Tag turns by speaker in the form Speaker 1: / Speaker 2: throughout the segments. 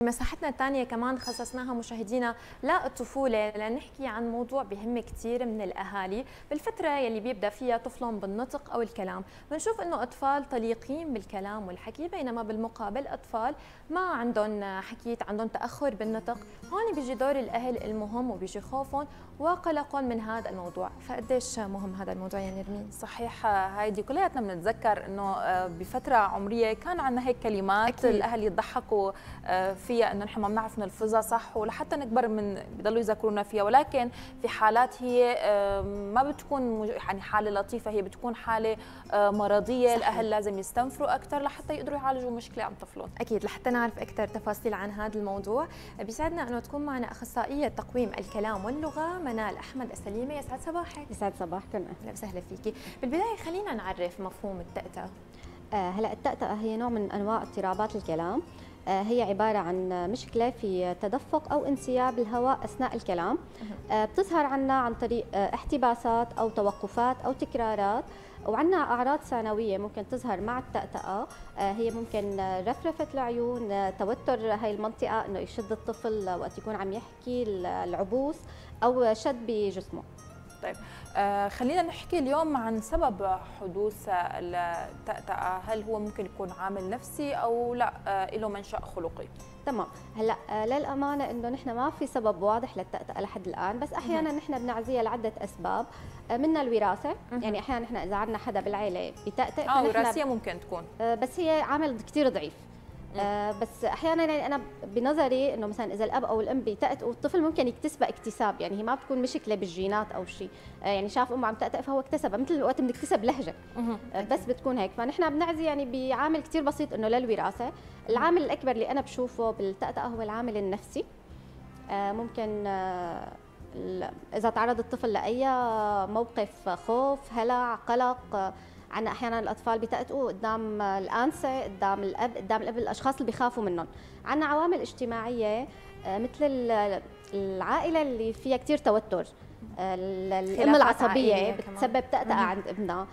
Speaker 1: مساحتنا الثانية كمان خصصناها مشاهدينا للطفولة لنحكي عن موضوع بهم كثير من الأهالي بالفترة يلي بيبدأ فيها طفلهم بالنطق أو الكلام. بنشوف إنه أطفال طليقين بالكلام والحكي، بينما بالمقابل أطفال ما عندهم حكي، عندهم تأخر بالنطق. هون بيجي دور الأهل المهم وبيجي خوفهم وقلقهم من هذا الموضوع. فقديش مهم هذا الموضوع يا نرمين؟
Speaker 2: صحيح هايدي، كلياتنا بنتذكر إنه بفترة عمرية كان عندنا هيك كلمات أكيد. الأهل يضحكوا فيها انه نحن ما بنعرف نلفظها صح، ولحتى نكبر من بضلوا يذكرونا فيها، ولكن في حالات هي ما بتكون يعني حاله لطيفه، هي بتكون حاله مرضيه. صحيح. الاهل لازم يستنفروا اكثر لحتى يقدروا يعالجوا مشكله عند طفلهم.
Speaker 1: اكيد، لحتى نعرف اكثر تفاصيل عن هذا الموضوع بيسعدنا انه تكون معنا اخصائيه تقويم الكلام واللغه منال احمد السليمه. يسعد صباحك.
Speaker 3: يسعد صباحكم.
Speaker 1: اهلا وسهلا فيكي. بالبدايه خلينا نعرف مفهوم التأتأة.
Speaker 3: هلا التأتأة هي نوع من انواع اضطرابات الكلام. هي عبارة عن مشكلة في تدفق أو انسياب الهواء أثناء الكلام. بتظهر عنا عن طريق احتباسات أو توقفات أو تكرارات، وعنا أعراض ثانوية ممكن تظهر مع التأتأة. هي ممكن رفرفة العيون، توتر هاي المنطقة، إنه يشد الطفل وقت يكون عم يحكي، العبوس أو شد بجسمه.
Speaker 2: طيب خلينا نحكي اليوم عن سبب حدوث التأتأة. هل هو ممكن يكون عامل نفسي أو لا له منشأ خلقي؟
Speaker 3: تمام. هلا للامانه انه نحن ما في سبب واضح للتأتأة لحد الان، بس احيانا نحن بنعزيها لعده اسباب. منها الوراثه، يعني احيانا نحن اذا عندنا حدا بالعائله بتأتأ
Speaker 2: وراثيه ممكن تكون،
Speaker 3: بس هي عامل كثير ضعيف. بس احيانا يعني انا بنظري انه مثلا اذا الاب او الام بيتأتأوا والطفل ممكن يكتسبها اكتساب، يعني هي ما بتكون مشكله بالجينات او شيء. يعني شاف امه عم تأتأ فهو اكتسبها، مثل وقت بنكتسب لهجه. بس بتكون هيك، فنحن بنعزي يعني بعامل كثير بسيط انه للوراثه. العامل الاكبر اللي انا بشوفه بالتأتأة هو العامل النفسي. ممكن اذا تعرض الطفل لاي موقف خوف، هلع، قلق. عندنا احيانا الاطفال بتأتأوا قدام الانسه، قدام الاب الاشخاص اللي بيخافوا منهم. عندنا عوامل اجتماعيه مثل العائله اللي فيها كثير توتر، الام العصبيه بتسبب تأتأة عند ابنها،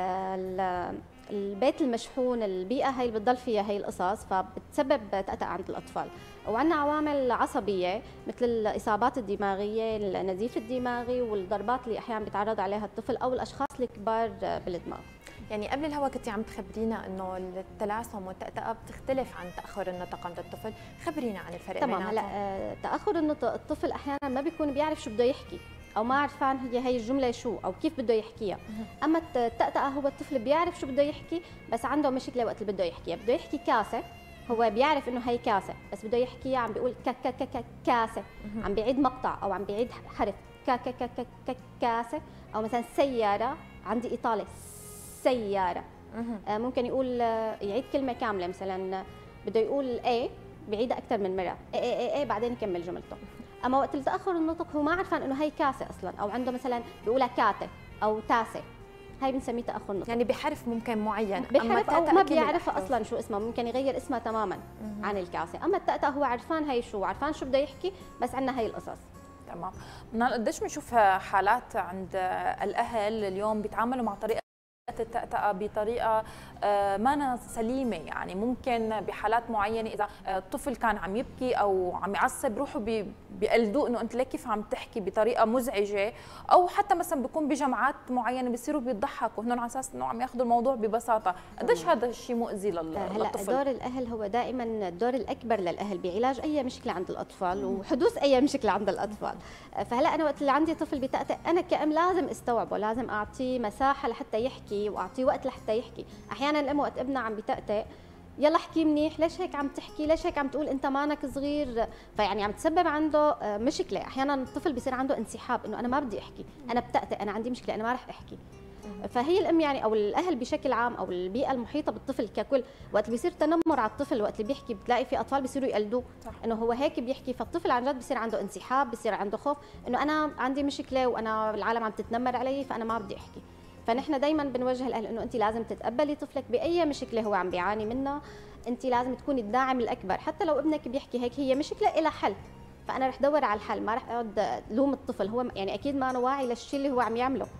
Speaker 3: البيت المشحون، البيئه هي اللي بتضل فيها هي القصص، فبتسبب تأتأة عند الاطفال. وعندنا عوامل عصبيه مثل الاصابات الدماغيه، النزيف الدماغي، والضربات اللي احيانا بيتعرض عليها الطفل او الاشخاص الكبار بالدماغ.
Speaker 1: يعني قبل الهوا كنتي عم تخبرينا انه التلعثم والتأتأة بتختلف عن تأخر النطق عند الطفل، خبرينا عن الفرق
Speaker 3: بيناتهم. تمام. هلا تأخر النطق الطفل احيانا ما بيكون بيعرف شو بده يحكي، او ما عرفان هي الجمله شو او كيف بده يحكيها. اما التأتأة هو الطفل بيعرف شو بده يحكي، بس عنده مشكله وقت اللي بده يحكيها. بده يحكي كاسه، هو بيعرف انه هي كاسه، بس بده يحكيها عم بيقول ك ك ك كاسه، عم بيعيد مقطع او عم بيعيد حرف ك ك ك ك كاسه. او مثلا سياره، عندي اطاله سياره. ممكن يقول يعيد كلمه كامله، مثلا بده يقول ايه بيعيدها اكثر من مره، ايه بعدين يكمل جملته. اما وقت التأخر النطق هو ما عرفان انه هي كاسه اصلا، او عنده مثلا بيقولها كاته او تاسه، هاي بنسميه تأخر نطق.
Speaker 1: يعني بحرف ممكن معين،
Speaker 3: بحرف او ما بيعرفها اصلا شو اسمها، ممكن يغير اسمها تماما عن الكاسه. اما التأتأة هو عرفان هي شو، عرفان شو بده يحكي، بس عندنا هي القصص.
Speaker 2: تمام. منال، قديش بنشوف حالات عند الاهل اليوم بيتعاملوا مع طريقه التأتأة بطريقة ما سليمة؟ يعني ممكن بحالات معينة إذا الطفل كان عم يبكي أو عم يعصب روحوا بيقلدوه إنه أنت ليه كيف عم تحكي بطريقة مزعجة، أو حتى مثلا بيكون بجمعات معينة بيصيروا بيضحكوا هن على أساس إنه عم ياخذوا الموضوع ببساطة. قديش هذا الشيء مؤذي للطفل؟
Speaker 3: هلا دور الأهل هو دائما الدور الأكبر للأهل بعلاج أي مشكلة عند الأطفال وحدوث أي مشكلة عند الأطفال. فهلا أنا وقت اللي عندي طفل بتأتأ أنا كأم لازم استوعبه، لازم أعطيه مساحة لحتى يحكي واعطيه وقت لحتى يحكي. احيانا الام وقت ابنها عم بتأتأ يلا احكي منيح، ليش هيك عم تحكي، ليش هيك عم تقول انت مانك صغير، فيعني عم تسبب عنده مشكله. احيانا الطفل بصير عنده انسحاب، انه انا ما بدي احكي، انا بتأتأ، انا عندي مشكله، انا ما رح احكي. فهي الام يعني او الاهل بشكل عام او البيئه المحيطه بالطفل ككل، وقت اللي بيصير تنمر على الطفل، وقت اللي بيحكي بتلاقي في اطفال بيصيروا يقلدوه انه هو هيك بيحكي، فالطفل عن جد بصير عنده انسحاب، بصير عنده خوف انه انا عندي مشكله وانا العالم عم تتنمر علي فانا ما بدي احكي. فنحن دائما بنوجه الاهل انه انت لازم تتقبلي طفلك باي مشكله هو عم بيعاني منها، انت لازم تكوني الداعم الاكبر، حتى لو ابنك بيحكي هيك هي مشكله لها حل، فانا رح دور على الحل، ما رح اقعد لوم الطفل، هو يعني اكيد ما أنا واعي للشيء اللي هو عم يعمله.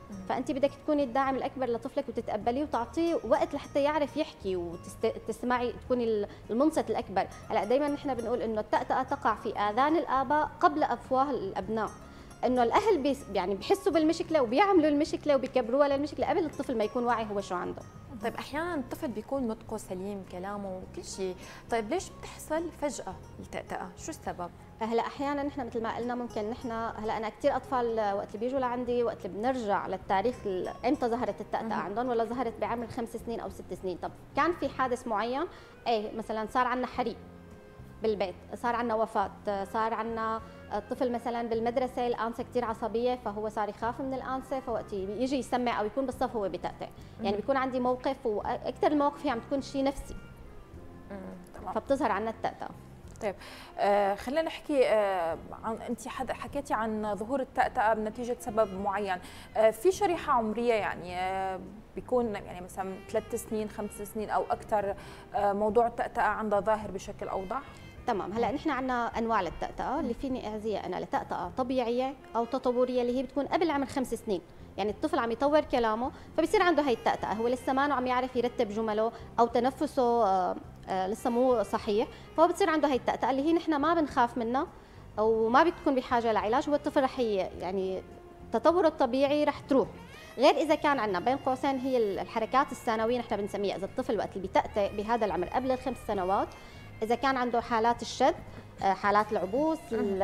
Speaker 3: فانت بدك تكوني الداعم الاكبر لطفلك وتتقبليه وتعطيه وقت لحتى يعرف يحكي وتسمعي، تكوني المنصت الاكبر. هلا دائما نحن بنقول انه التأتأة تقع في اذان الاباء قبل افواه الابناء، انه الاهل يعني بحسوا بالمشكله وبيعملوا المشكله وبيكبروها للمشكله قبل الطفل ما يكون واعي هو شو عنده.
Speaker 1: طيب احيانا الطفل بيكون نطقه سليم، كلامه وكل شيء، طيب ليش بتحصل فجأة التأتأة؟ شو السبب؟
Speaker 3: هلا احيانا نحن مثل ما قلنا ممكن نحن هلا انا كثير اطفال وقت اللي بيجوا لعندي وقت اللي بنرجع للتاريخ امتى ظهرت التأتأة عندهم، ولا ظهرت بعمر 5 سنين او 6 سنين. طب كان في حادث معين، ايه مثلا صار عندنا حريق بالبيت، صار عندنا وفاة، صار عندنا الطفل مثلا بالمدرسه الانسه كثير عصبيه فهو صار يخاف من الانسه، فوقت يجي يسمع او يكون بالصف هو بتأتأ. يعني بيكون عندي موقف، واكثر المواقف هي عم تكون شيء نفسي فبتظهر عنا التأتأة.
Speaker 2: طيب خلينا نحكي عن انت حكيتي عن ظهور التأتأة بنتيجه سبب معين، في شريحه عمريه يعني بيكون يعني مثلا 3 سنين 5 سنين او اكثر موضوع التأتأة عندها ظاهر بشكل اوضح؟
Speaker 3: تمام. هلا نحن عندنا انواع للتأتأة اللي فيني اعزيها انا لتأتأة طبيعيه او تطوريه اللي هي بتكون قبل عمر 5 سنين، يعني الطفل عم يطور كلامه فبصير عنده هي التأتأة، هو لسه ما عم يعرف يرتب جمله او تنفسه لسه مو صحيح، فهو بتصير عنده هي التأتأة اللي هي نحن ما بنخاف منها وما بتكون بحاجه لعلاج، هو الطفل رح يعني تطوره الطبيعي رح تروح. غير اذا كان عندنا بين قوسين هي الحركات الثانويه نحن بنسميها، اذا الطفل وقت اللي بيتأتأ بهذا العمر قبل ال5 سنوات، اذا كان عنده حالات الشد، حالات العبوس،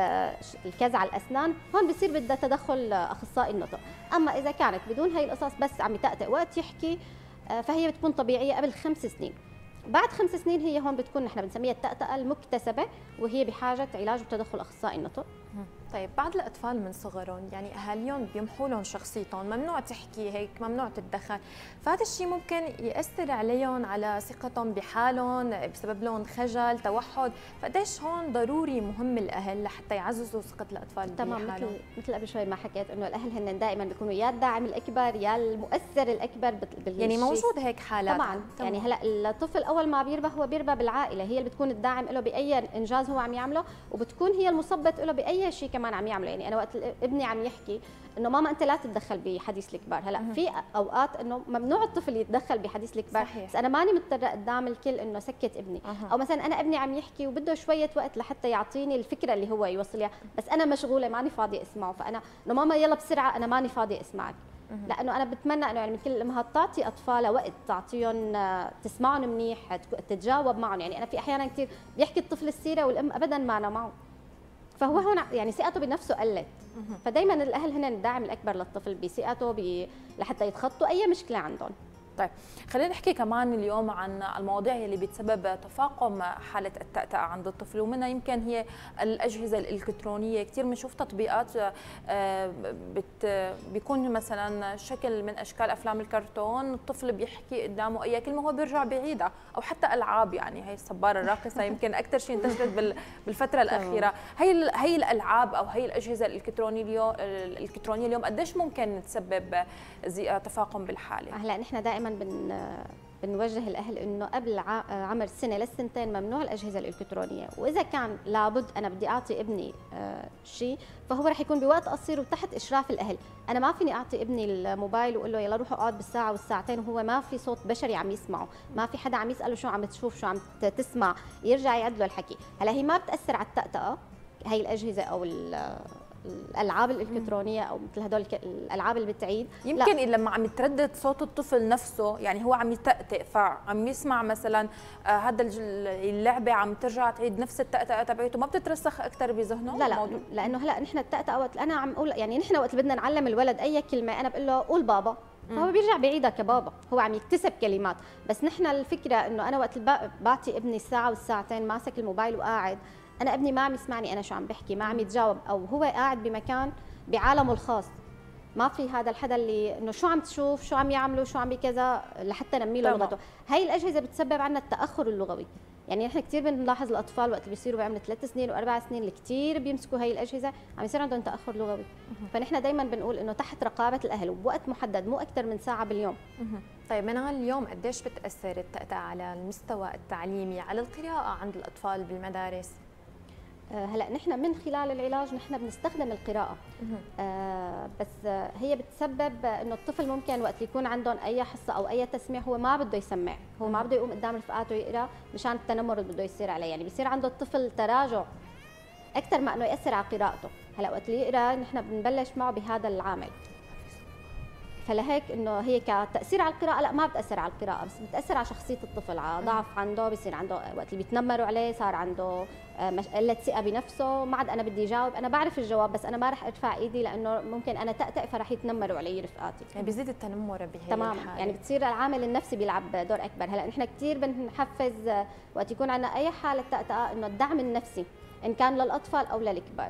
Speaker 3: الكز على الاسنان، هون بصير بدها تدخل اخصائي النطق. اما اذا كانت بدون هي القصص بس عم يتأتأ وقت يحكي فهي بتكون طبيعيه قبل 5 سنين. بعد 5 سنين هي هون بتكون نحن بنسميها التأتأة المكتسبه وهي بحاجه علاج وتدخل اخصائي النطق.
Speaker 1: طيب بعض الاطفال من صغرهم يعني اهاليهم بيمحوا لهم شخصيتهم، ممنوع تحكي هيك، ممنوع تتدخل، فهذا الشيء ممكن ياثر عليهم على ثقتهم بحالهم، بسبب لهم خجل، توحد، فقديش هون ضروري مهم الاهل لحتى يعززوا ثقه الاطفال
Speaker 3: تمام.
Speaker 1: بحالهم؟
Speaker 3: مثل قبل شوي ما حكيت انه الاهل هن دائما بيكونوا يا الداعم الاكبر يا المؤثر الاكبر
Speaker 1: يعني موجود هيك حالات
Speaker 3: طبعا. يعني هلا الطفل اول ما بيربى هو بيربى بالعائله، هي اللي بتكون الداعم له باي انجاز هو عم يعمله، وبتكون هي المثبط له باي شيء كمان عم يعمله. يعني انا وقت ابني عم يحكي انه ماما انت لا تتدخل بحديث الكبار، هلا في اوقات انه ممنوع الطفل يتدخل بحديث الكبار، صحيح. بس انا ماني مضطره قدام الكل انه سكت ابني، او مثلا انا ابني عم يحكي وبده شويه وقت لحتى يعطيني الفكره اللي هو يوصلها، بس انا مشغوله ماني فاضيه اسمعه، فانا انه ماما يلا بسرعه انا ماني فاضيه اسمعك. لانه انا بتمنى انه يعني من كل الامهات تعطي اطفالها وقت، تعطيهم تسمعهم منيح، تتجاوب معهم. يعني انا في احيانا كثير بيحكي الطفل السيره والام ابدا ما أنا معه، فهو هون يعني ثقته بنفسه قلت. فدائما الاهل هن الداعم الاكبر للطفل بثقته لحتى يتخطوا اي مشكله عندهم.
Speaker 2: طيب خلينا نحكي كمان اليوم عن المواضيع اللي بتسبب تفاقم حالة التأتأة عند الطفل، ومنها يمكن هي الأجهزة الإلكترونية. كثير بنشوف تطبيقات بيكون مثلا شكل من أشكال أفلام الكرتون، الطفل بيحكي قدامه أي كلمة هو بيرجع بعيدها، أو حتى ألعاب، يعني هي الصبارة الراقصة يمكن أكثر شيء انتشرت بالفترة الأخيرة. هي الألعاب أو هي الأجهزة الإلكترونية اليوم قديش ممكن تسبب تفاقم بالحالة؟
Speaker 3: هلا نحن دائما بنوجه الاهل انه قبل عمر سنه للسنتين ممنوع الاجهزه الالكترونيه، واذا كان لابد انا بدي اعطي ابني شيء فهو رح يكون بوقت قصير وتحت اشراف الاهل. انا ما فيني اعطي ابني الموبايل واقول له يلا روح اقعد بالساعه والساعتين وهو ما في صوت بشري عم يسمعه، ما في حدا عم يساله شو عم تشوف شو عم تسمع، يرجع يعد له الحكي. هلا هي ما بتاثر على التأتأة هي الاجهزه او الالعاب الالكترونيه او مثل هدول الالعاب اللي بتعيد،
Speaker 2: يمكن لما عم يتردد صوت الطفل نفسه، يعني هو عم يتأتأ فعم يسمع مثلا هذا اللعبه عم ترجع تعيد نفس التأتأة تبعته، ما بتترسخ اكثر بذهنه؟
Speaker 3: لا لانه هلا نحن التأتأة وقت انا عم اقول، يعني نحن وقت بدنا نعلم الولد اي كلمه انا بقول له قول بابا، فهو بيرجع بعيدها كبابا، هو عم يكتسب كلمات. بس نحن الفكره انه انا وقت بعطي ابني الساعه والساعتين ماسك الموبايل وقاعد، انا ابني ما عم يسمعني انا شو عم بحكي، ما عم يتجاوب، او هو قاعد بمكان بعالمه الخاص، ما في هذا الحدا اللي انه شو عم تشوف شو عم يعملوا شو عم بكذا لحتى نمي له لغته. هي الاجهزه بتسبب عنا التاخر اللغوي. يعني نحن كثير بنلاحظ الاطفال وقت بيصيروا بعمر 3 سنين و4 سنين اللي كثير بيمسكوا هي الاجهزه عم يصير عندهم تاخر لغوي. فنحن دائما بنقول انه تحت رقابه الاهل وبوقت محدد مو اكثر من ساعه باليوم.
Speaker 1: طيب منال، اليوم قديش بتاثر التأتأة على المستوى التعليمي، على القراءه عند الاطفال بالمدارس؟
Speaker 3: هلا نحن من خلال العلاج نحن بنستخدم القراءة. بس هي بتسبب انه الطفل ممكن وقت يكون عندهم اي حصة او اي تسميع هو ما بده يسمع، هو ما بده يقوم قدام رفقاته يقرا مشان التنمر اللي بده يصير عليه، يعني بيصير عنده الطفل تراجع اكثر ما انه ياثر على قراءته. هلا وقت اللي يقرا نحن بنبلش معه بهذا العامل، فلهيك انه هي كتاثير على القراءه لا ما بتاثر على القراءه، بس بتاثر على شخصيه الطفل، على ضعف عنده، بصير عنده وقت اللي بيتنمروا عليه صار عنده قله ثقه بنفسه، ما عاد انا بدي اجاوب، انا بعرف الجواب بس انا ما رح ارفع ايدي لانه ممكن انا تأتأ فرح يتنمروا علي رفقاتي.
Speaker 1: يعني بيزيد التنمر بهي
Speaker 3: تماما
Speaker 1: الحالة.
Speaker 3: يعني بتصير العامل النفسي بيلعب دور اكبر. هلا نحن كثير بنحفز وقت يكون عندنا اي حاله تأتأة انه الدعم النفسي ان كان للاطفال او للكبار.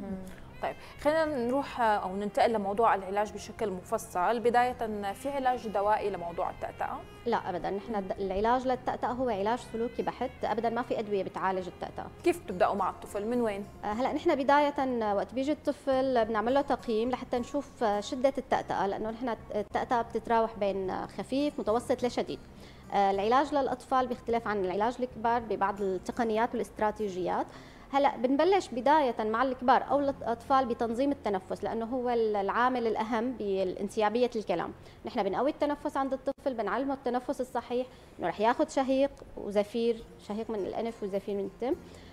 Speaker 2: طيب خلينا نروح او ننتقل لموضوع العلاج بشكل مفصل. بداية في علاج دوائي لموضوع التأتأة؟
Speaker 3: لا ابدا، نحن العلاج للتأتأة هو علاج سلوكي بحت، ابدا ما في ادويه بتعالج التأتأة.
Speaker 2: كيف بتبداوا مع الطفل؟ من وين؟
Speaker 3: هلا نحن بدايه وقت بيجي الطفل بنعمل له تقييم لحتى نشوف شده التأتأة، لانه نحن التأتأة بتتراوح بين خفيف متوسط لشديد. العلاج للاطفال بيختلف عن العلاج الكبار ببعض التقنيات والاستراتيجيات. هلا بنبلش بدايه مع الكبار او الاطفال بتنظيم التنفس، لانه هو العامل الاهم بانسيابيه الكلام. نحن بنقوي التنفس عند الطفل، بنعلمه التنفس الصحيح، انه رح ياخذ شهيق وزفير، شهيق من الانف وزفير من التم،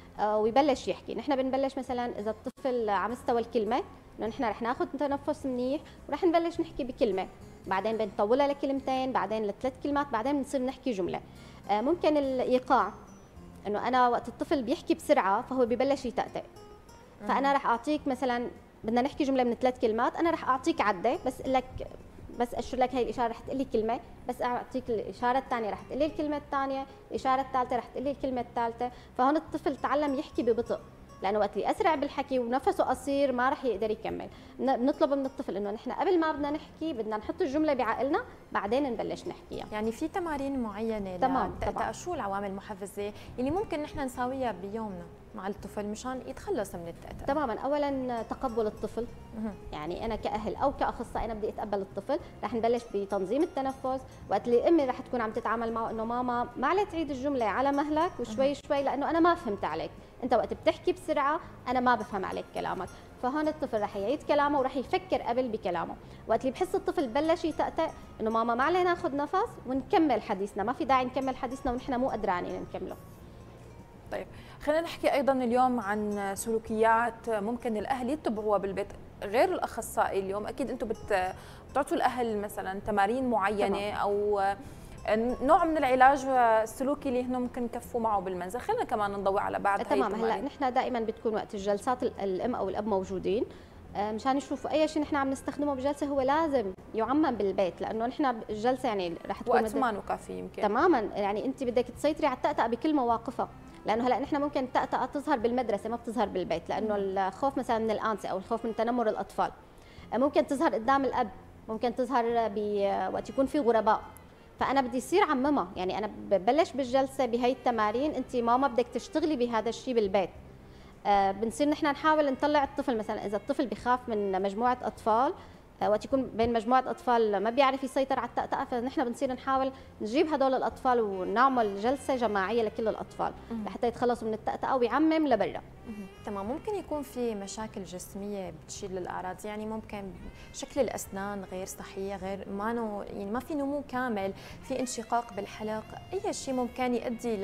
Speaker 3: ويبلش يحكي. نحن بنبلش مثلا اذا الطفل عم يستوى الكلمه، انه نحن رح ناخذ تنفس منيح ورح نبلش نحكي بكلمه، بعدين بنطولها لكلمتين، بعدين ل3 كلمات، بعدين بنصير نحكي جمله. ممكن الايقاع، انه انا وقت الطفل بيحكي بسرعه فهو ببلش يتأتأ، فانا رح اعطيك مثلا بدنا نحكي جمله من 3 كلمات، انا رح اعطيك عده بس اقول لك، بس اشير لك هي الاشاره رح تقول لي كلمه، بس اعطيك الاشاره الثانيه رح تقول لي الكلمه الثانيه، الاشاره الثالثه رح تقول لي الكلمه الثالثه. فهون الطفل تعلم يحكي ببطء، لانه وقت اللي اسرع بالحكي ونفسه قصير ما رح يقدر يكمل. بنطلب من الطفل انه نحن قبل ما بدنا نحكي بدنا نحط الجمله بعقلنا بعدين نبلش نحكيها.
Speaker 1: يعني في تمارين معينه
Speaker 3: تمام.
Speaker 1: شو العوامل المحفزه اللي ممكن نحن نساويها بيومنا مع الطفل مشان يتخلص من التأتأة؟
Speaker 3: تماما، اولا تقبل الطفل، يعني انا كاهل او كاخصائي انا بدي اتقبل الطفل، رح نبلش بتنظيم التنفس. وقت اللي امي رح تكون عم تتعامل معه انه ماما ما عليه تعيد الجمله على مهلك وشوي شوي، لانه انا ما فهمت عليك، انت وقت بتحكي بسرعه انا ما بفهم عليك كلامك. فهون الطفل رح يعيد كلامه ورح يفكر قبل بكلامه. وقت اللي بحس الطفل بلش يتأتأ انه ماما ما عليه ناخذ نفس ونكمل حديثنا، ما في داعي نكمل حديثنا ونحن مو قدرانين نكمله.
Speaker 2: طيب خلينا نحكي ايضا اليوم عن سلوكيات ممكن الاهل يتبعوها بالبيت غير الاخصائي. اليوم اكيد انتم بتعطوا الاهل مثلا تمارين معينه طبعا، او نوع من العلاج السلوكي اللي هن ممكن يكفوا معه بالمنزل. خلينا كمان نضوي على بعض هاي
Speaker 3: تمام. هلا نحن دائما بتكون وقت الجلسات الام او الاب موجودين مشان يشوفوا اي شيء نحن عم نستخدمه بجلسه هو لازم يعمم بالبيت، لانه نحن الجلسه يعني رح تكون
Speaker 2: وقت ما نكافي يمكن.
Speaker 3: تماما، يعني انت بدك تسيطري على التأتأة بكل مواقفها، لانه هلا نحن ممكن التأتأة تظهر بالمدرسه ما بتظهر بالبيت، لانه الخوف مثلا من الانسه او الخوف من تنمر الاطفال ممكن تظهر قدام الاب، ممكن تظهر وقت يكون في غرباء. فانا بدي يصير عممها، يعني انا ببلش بالجلسه بهي التمارين، انت ماما بدك تشتغلي بهذا الشيء بالبيت. بنصير نحن نحاول نطلع الطفل، مثلا اذا الطفل بخاف من مجموعه اطفال، وقت يكون بين مجموعه اطفال ما بيعرف يسيطر على التأتأة، فنحن بنصير نحاول نجيب هدول الاطفال ونعمل جلسه جماعيه لكل الاطفال لحتى يتخلصوا من التأتأة ويعمم لبرا.
Speaker 1: تمام. ممكن يكون في مشاكل جسميه بتشير للاعراض، يعني ممكن شكل الاسنان غير صحيه، غير يعني ما في نمو كامل، في انشقاق بالحلق، اي شيء ممكن يؤدي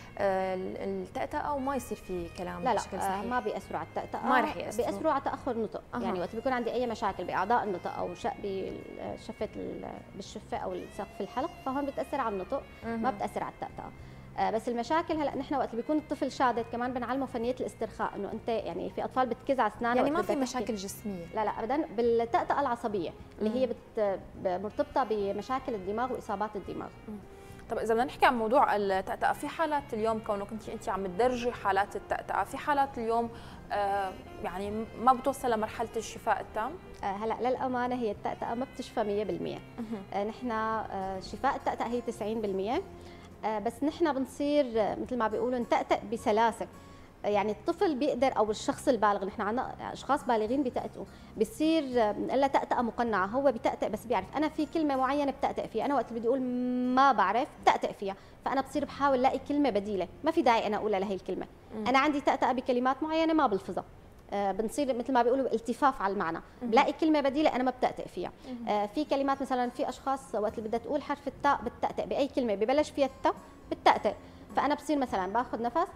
Speaker 1: للتأتأة وما يصير في كلام بشكل صحيح.
Speaker 3: ما بيأثروا على التأتأة،
Speaker 1: ما رح يأثروا،
Speaker 3: بيأثروا على تأخر نطق. يعني وقت بيكون عندي اي مشاكل باعضاء النطق او شق بشفه بالشفه او سقف الحلق، فهون بتأثر على النطق، ما بتأثر على التأتأة. بس المشاكل هلا نحن وقت اللي بيكون الطفل شادد كمان بنعلمه فنيه الاسترخاء، انه انت يعني في اطفال بتكز على اسنانها،
Speaker 1: يعني ما في مشاكل جسميه.
Speaker 3: لا ابدا. بالتأتأة العصبيه اللي هي مرتبطه بمشاكل الدماغ واصابات الدماغ.
Speaker 2: طب اذا بدنا نحكي عن موضوع التأتأة، في حالات اليوم كونك انت عم تدرجي حالات التأتأة، في حالات اليوم يعني ما بتوصل لمرحله الشفاء التام؟
Speaker 3: هلا للامانه هي التأتأة ما بتشفى 100%. نحن شفاء التأتأة هي 90%، بس نحن بنصير مثل ما بيقولوا نتأتأ بسلاسه. يعني الطفل بيقدر او الشخص البالغ، نحن عندنا اشخاص بالغين بتأتئوا، بصير نقول تأتأة مقنعه، هو بتأتئ بس بيعرف انا في كلمه معينه بتأتئ فيها، انا وقت بدي اقول ما بعرف بتأتئ فيها، فانا بصير بحاول الاقي كلمه بديله، ما في داعي انا اقولها لهي الكلمه. انا عندي تأتأة بكلمات معينه ما بلفظها، بنصير مثل ما بيقولوا التفاف على المعنى، بلاقي كلمه بديله انا ما بتأتئ فيها. في كلمات مثلا في اشخاص وقت اللي بدها تقول حرف التاء بتأتئ، باي كلمه ببلش فيها التاء بتأتئ، فانا بصير مثلا باخذ نفس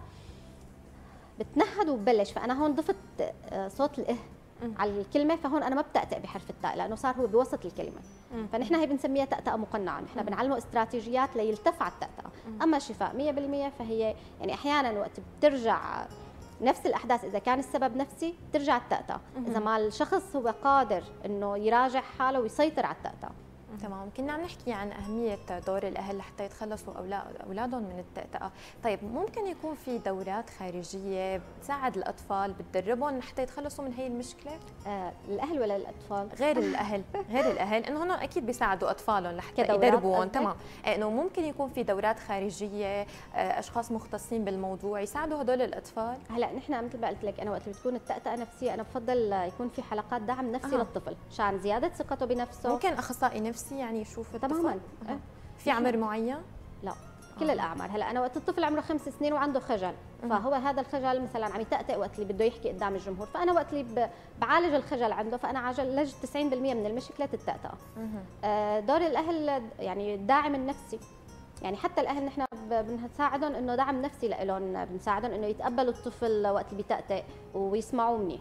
Speaker 3: بتنهد وببلش، فانا هون ضفت صوت الاه على الكلمه، فهون انا ما بتأتئ بحرف التاء لانه صار هو بوسط الكلمه. فنحن هي بنسميها تأتأة مقنعه، نحن بنعلمه استراتيجيات ليلتف على التأتأة. اما الشفاء 100% فهي يعني احيانا وقت بترجع نفس الاحداث، اذا كان السبب نفسي بترجع التأتأة، اذا ما الشخص هو قادر انه يراجع حاله ويسيطر على التأتأة.
Speaker 1: تمام. كنا عم نحكي عن أهمية دور الأهل لحتى يتخلصوا أولادهم من التأتأة. طيب ممكن يكون في دورات خارجية بتساعد الأطفال بتدربهم لحتى يتخلصوا من هي المشكلة؟
Speaker 3: الأهل ولا الأطفال؟
Speaker 1: غير الأهل، غير الأهل، إنه هن أكيد بيساعدوا أطفالهم لحتى يدربوهم. تمام. إنه ممكن يكون في دورات خارجية، أشخاص مختصين بالموضوع يساعدوا هدول الأطفال؟
Speaker 3: هلا نحن مثل ما قلت لك، أنا وقت بتكون التأتأة نفسية أنا بفضل يكون في حلقات دعم نفسي للطفل مشان زيادة ثقته بنفسه.
Speaker 1: ممكن أخصائي نفسي يعني يشوف الطفل؟
Speaker 3: تماما.
Speaker 1: في عمر معين؟
Speaker 3: لا، كل الاعمار. هلا انا وقت الطفل عمره 5 سنين وعنده خجل، فهو هذا الخجل مثلا عم يتأتئ وقت اللي بده يحكي قدام الجمهور، فانا وقت اللي بعالج الخجل عنده فانا عالجت 90% من المشكله التأتأة. دور الاهل يعني الداعم النفسي، يعني حتى الاهل نحن بنساعدهم انه دعم نفسي لهم، بنساعدهم انه يتقبلوا الطفل وقت اللي بيتأتئ ويسمعوه منيح.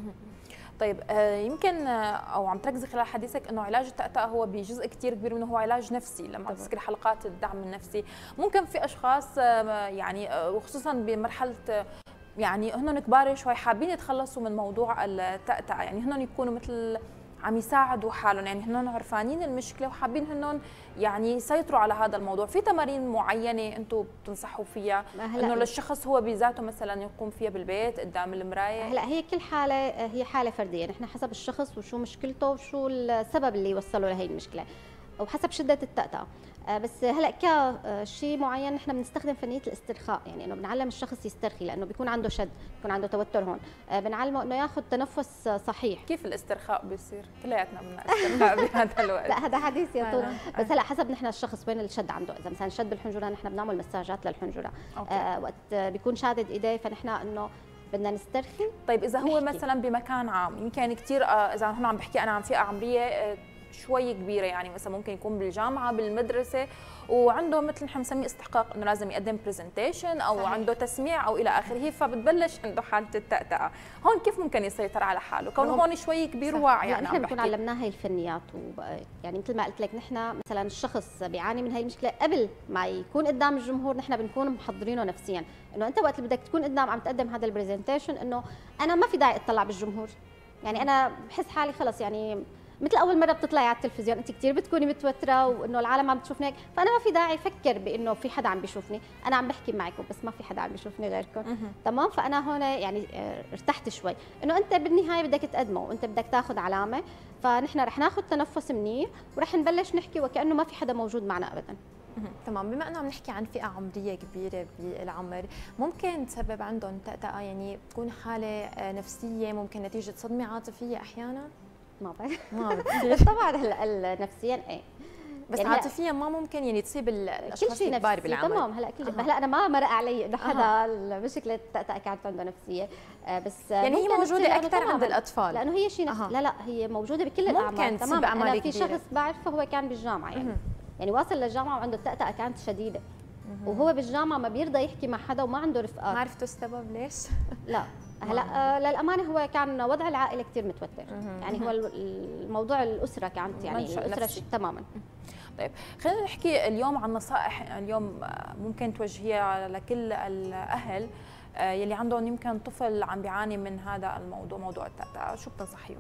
Speaker 2: طيب يمكن او عم تركزي خلال حديثك انه علاج التأتأة هو بجزء كثير كبير منه هو علاج نفسي، لما عم تذكري حلقات الدعم النفسي، ممكن في اشخاص يعني وخصوصا بمرحله يعني هن كبار شوي حابين يتخلصوا من موضوع التأتأة، يعني هن يكونوا مثل عم يساعدوا حالهم، يعني هن عرفانين المشكله وحابين هن يعني يسيطروا على هذا الموضوع. في تمارين معينه انتم بتنصحوا فيها انه للشخص هو بذاته مثلا يقوم فيها بالبيت قدام المرايه؟
Speaker 3: هلا هي كل حاله هي حاله فرديه، نحن حسب الشخص وشو مشكلته وشو السبب اللي وصله لهي المشكله وحسب شده التأتأة. بس هلا كشيء معين نحن بنستخدم فنيه الاسترخاء، يعني انه بنعلم الشخص يسترخي لانه بيكون عنده شد، بيكون عنده توتر هون، بنعلمه انه ياخذ تنفس صحيح.
Speaker 2: كيف الاسترخاء بيصير؟ كلياتنا بدنا استرخاء بهذا الوقت.
Speaker 3: لا هذا حديث يطول، بس هلا حسب نحن الشخص وين الشد عنده، اذا مثلا شد بالحنجره نحن بنعمل مساجات للحنجره، وقت بيكون شادد ايديه فنحن انه بدنا نسترخي.
Speaker 2: طيب اذا هو مثلا بمكان عام، يمكن كثير اذا هون عم بحكي انا عن فئه عمريه شوي كبيره، يعني مثلا ممكن يكون بالجامعه بالمدرسه وعنده مثل نحن بنسميه استحقاق انه لازم يقدم برزنتيشن او صحيح. عنده تسميع او الى اخره، فبتبلش عنده حاله التأتأة. هون كيف ممكن يسيطر على حاله كونه هون شوي كبير وواعي؟ يعني
Speaker 3: نحن بنكون علمناه هي الفنيات يعني مثل ما قلت لك نحن مثلا الشخص بيعاني من هي المشكله قبل ما يكون قدام الجمهور نحن بنكون محضرينه نفسيا انه انت وقت اللي بدك تكون قدام عم تقدم هذا البرزنتيشن انه انا ما في داعي اطلع بالجمهور، يعني انا بحس حالي خلص يعني مثل اول مره بتطلعي على التلفزيون انت كثير بتكوني متوتره وانه العالم عم بتشوفني هيك، فانا ما في داعي افكر بانه في حدا عم بيشوفني، انا عم بحكي معكم بس ما في حدا عم بيشوفني غيركم. تمام. فانا هون يعني ارتحت شوي انه انت بالنهايه بدك تقدمه وانت بدك تاخذ علامه، فنحن رح ناخذ تنفس منيح ورح نبلش نحكي وكانه ما في حدا موجود معنا ابدا.
Speaker 1: تمام. بما انه عم نحكي عن فئه عمريه كبيره بالعمر، ممكن تسبب عندهم تأتأة، يعني تكون حاله نفسيه ممكن نتيجه صدمه عاطفيه احيانا؟
Speaker 3: ما بعرف.
Speaker 1: ما بتصير
Speaker 3: طبعا هلا نفسيا ايه،
Speaker 1: بس يعني عاطفيا ما ممكن يعني تصيب الاشخاص الكبار بالعمر.
Speaker 3: تمام. هلا كل شيء هلا انا ما مرق علي انه حدا مشكله التأتأة كانت عنده نفسيه، بس
Speaker 1: يعني هي موجوده اكثر عند الاطفال
Speaker 3: لانه هي شيء لا هي موجوده بكل الاعمار.
Speaker 1: ممكن تمام.
Speaker 3: انا في شخص بعرفه هو كان بالجامعه يعني واصل للجامعه وعنده التأتأة كانت شديده وهو بالجامعه ما بيرضى يحكي مع حدا وما عنده رفقات.
Speaker 1: ما عرفتوا السبب ليش؟
Speaker 3: لا هلا للامانه هو كان وضع العائله كثير متوتر، يعني هو الموضوع الاسره كانت يعني الاسره تماما.
Speaker 2: طيب خلينا نحكي اليوم عن نصائح اليوم ممكن توجهيها لكل الاهل يلي عندهم يمكن طفل عم بيعاني من هذا الموضوع، موضوع التأتأة، شو بتنصحيهم؟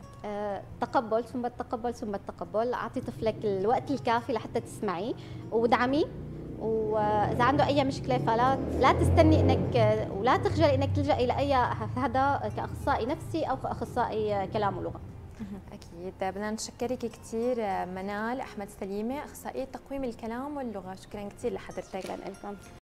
Speaker 3: تقبل ثم التقبل ثم التقبل، اعطي طفلك الوقت الكافي لحتى تسمعيه ودعميه، واذا عنده اي مشكله فلا تستني انك ولا تخجلي انك تلجئي الى اي هذا كاخصائي نفسي او اخصائي كلام ولغه.
Speaker 1: اكيد. بدنا نشكرك كثير منال احمد سليمه، اخصائيه تقويم الكلام واللغه، شكرا كثير لحضرتك.
Speaker 3: شكرا لكم.